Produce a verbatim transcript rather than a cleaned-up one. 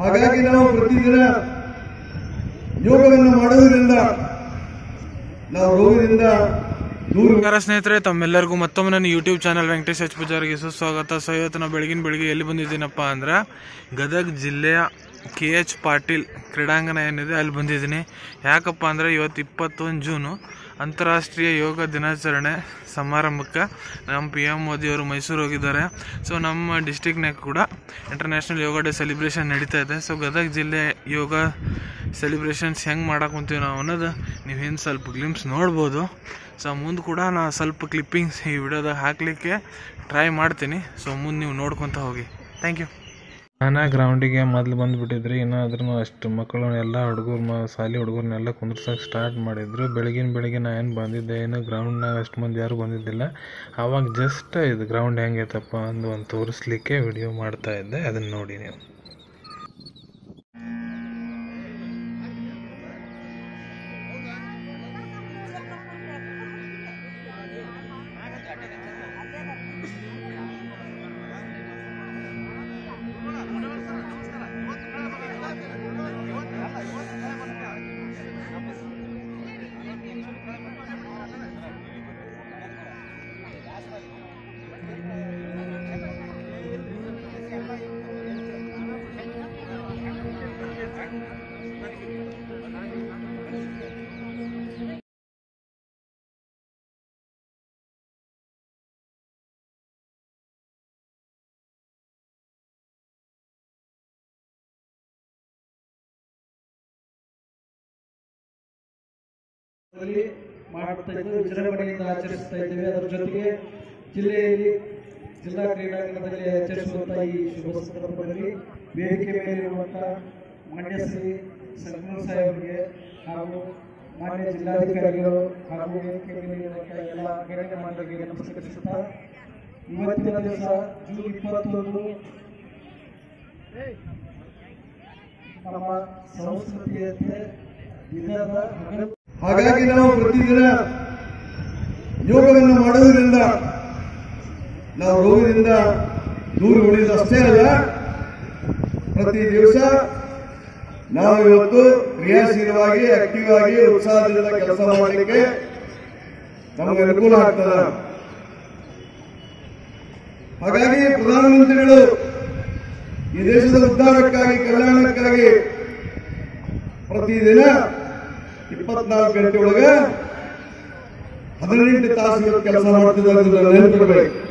ಹಾಗಾಗಿ ನಾವು ಪ್ರತಿದಿನ ಯೋಗವನ್ನು ಮಾಡುವುದರಿಂದ ನಾವು ರೋಗದಿಂದ ನಮಸ್ಕಾರ ಸ್ನೇಹಿತರೆ, ತಮ್ಮೆಲ್ಲರಿಗೂ ಮತ್ತೊಮ್ಮೆ ನನ್ನ ಯೂಟ್ಯೂಬ್ ಚಾನಲ್ ವೆಂಕಟೇಶ್ ಎಚ್ ಪೂಜಾರಿಗೆ ಸುಸ್ವಾಗತ. ಸೊ ಇವತ್ತು ನಾವು ಬೆಳಗಿನ ಬೆಳಿಗ್ಗೆ ಎಲ್ಲಿ ಬಂದಿದ್ದೀನಪ್ಪ ಅಂದ್ರೆ ಗದಗ ಜಿಲ್ಲೆಯ ಕೆ ಎಚ್ ಪಾಟೀಲ್ ಕ್ರೀಡಾಂಗಣ ಏನಿದೆ ಅಲ್ಲಿ ಬಂದಿದ್ದೀನಿ. ಯಾಕಪ್ಪ ಅಂದರೆ ಇವತ್ತು ಇಪ್ಪತ್ತೊಂದು ಜೂನು ಅಂತಾರಾಷ್ಟ್ರೀಯ ಯೋಗ ದಿನಾಚರಣೆ ಸಮಾರಂಭಕ್ಕೆ ನಮ್ಮ ಪಿ ಎಮ್ ಮೋದಿಯವರು ಮೈಸೂರು ಹೋಗಿದ್ದಾರೆ. ಸೊ ನಮ್ಮ ಡಿಸ್ಟಿಕ್ನಾಗ ಕೂಡ ಇಂಟರ್ನ್ಯಾಷನಲ್ ಯೋಗ ಡೇ ಸೆಲಿಬ್ರೇಷನ್ ನಡೀತಾ ಇದೆ. ಸೊ ಗದಗ ಜಿಲ್ಲೆ ಯೋಗ ಸೆಲಿಬ್ರೇಷನ್ಸ್ ಹೆಂಗೆ ಮಾಡಕ್ಕೆ ಕುಂತೀವಿ ನಾವು ಅನ್ನೋದು ನೀವು ಹಿಂದೆ ಸ್ವಲ್ಪ ಗ್ಲಿಮ್ಸ್ ನೋಡ್ಬೋದು. ಸೊ ಮುಂದೆ ಕೂಡ ನಾನು ಸ್ವಲ್ಪ ಕ್ಲಿಪ್ಪಿಂಗ್ಸ್ ಈ ವಿಡಿಯೋದಾಗ ಹಾಕಲಿಕ್ಕೆ ಟ್ರೈ ಮಾಡ್ತೀನಿ. ಸೊ ಮುಂದೆ ನೀವು ನೋಡ್ಕೊತ ಹೋಗಿ. Thank you. ನಾನು ಗ್ರೌಂಡಿಗೆ ಮೊದಲು ಬಂದುಬಿಟ್ಟಿದ್ರಿ, ಇನ್ನಾದ್ರೂ ಅಷ್ಟು ಮಕ್ಕಳು ಎಲ್ಲ ಹುಡುಗರು ಮ ಶಾಲೆ ಹುಡುಗರನ್ನೆಲ್ಲ ಕುಂದ್ರಸೋಕೆ ಸ್ಟಾರ್ಟ್ ಮಾಡಿದ್ರು. ಬೆಳಗಿನ ಬೆಳಗ್ಗೆ ನಾನು ಏನು ಬಂದಿದ್ದೆ, ಏನು ಗ್ರೌಂಡ್ನಾಗ ಅಷ್ಟು ಮಂದಿ ಯಾರು ಬಂದಿದ್ದಿಲ್ಲ. ಆವಾಗ ಜಸ್ಟ್ ಇದು ಗ್ರೌಂಡ್ ಹೆಂಗೈತಪ್ಪ ಅಂದು ಒಂದು ತೋರಿಸ್ಲಿಕ್ಕೆ ವಿಡಿಯೋ ಮಾಡ್ತಾ ಇದ್ದೆ, ಅದನ್ನು ನೋಡಿ ನೀವು. ಮಾಡುತ್ತಾ ಇದ್ದು ವಿಜೃಂಭಣೆಯಿಂದ ಆಚರಿಸ್ತಾ ಇದ್ದೇವೆ. ಅದರ ಜೊತೆಗೆ ಜಿಲ್ಲೆಯಲ್ಲಿ ಜಿಲ್ಲಾ ಕ್ರೀಡಾಂಗಣದಲ್ಲಿ ಆಚರಿಸುವಂತಹ ಈ ಶುಭ ಸಂದರ್ಭದಲ್ಲಿ ವೇದಿಕೆ ಮೇಲಿರುವಂತಹ ಮಾನ್ಯ ಶ್ರೀ ಸಂಗಮೇಶ್ ಸಾಹೇಬರಿಗೆ ಹಾಗೂ ಮಾನ್ಯ ಜಿಲ್ಲಾಧಿಕಾರಿಗಳು ಹಾಗೂ ವೇದಿಕೆ ಮೇಲಿರುವಂತಹ ಎಲ್ಲ ಗಣ್ಯಮಾನ್ಯರಿಗೆ ನಮಸ್ಕರಿಸುತ್ತಾ, ಇವತ್ತಿನ ದಿವಸ ಜೂನ್ ಇಪ್ಪತ್ತೊಂದು ನಮ್ಮ ಸಂಸ್ಕೃತಿಯಂತೆ ದಿನದ ಹಾಗಾಗಿ ನಾವು ಪ್ರತಿದಿನ ಯೋಗವನ್ನು ಮಾಡುವುದರಿಂದ ನಾವು ರೋಗದಿಂದ ದೂರ ಉಳಿಯುವುದು ಅಷ್ಟೇ ಅಲ್ಲ, ಪ್ರತಿ ದಿವಸ ನಾವು ಇವತ್ತು ಕ್ರಿಯಾಶೀಲವಾಗಿ ಆಕ್ಟಿವ್ ಆಗಿ ಉತ್ಸಾಹದಿಂದ ಕೆಲಸ ಮಾಡಲಿಕ್ಕೆ ನಮಗೆ ಅನುಕೂಲ ಆಗ್ತದೆ. ಹಾಗಾಗಿ ಪ್ರಧಾನಮಂತ್ರಿಗಳು ಈ ದೇಶದ ಉದ್ಧಾರಕ್ಕಾಗಿ ಕಲ್ಯಾಣಕ್ಕಾಗಿ ಪ್ರತಿದಿನ ಇಪ್ಪತ್ನಾಲ್ಕು ಗಂಟೆ ಒಳಗೆ ಹದಿನೆಂಟು ತಾಸುಗಳು ಕೆಲಸ ಮಾಡ್ತಿದ್ದಾರೆ. ನೆನಪಿರಬೇಕು.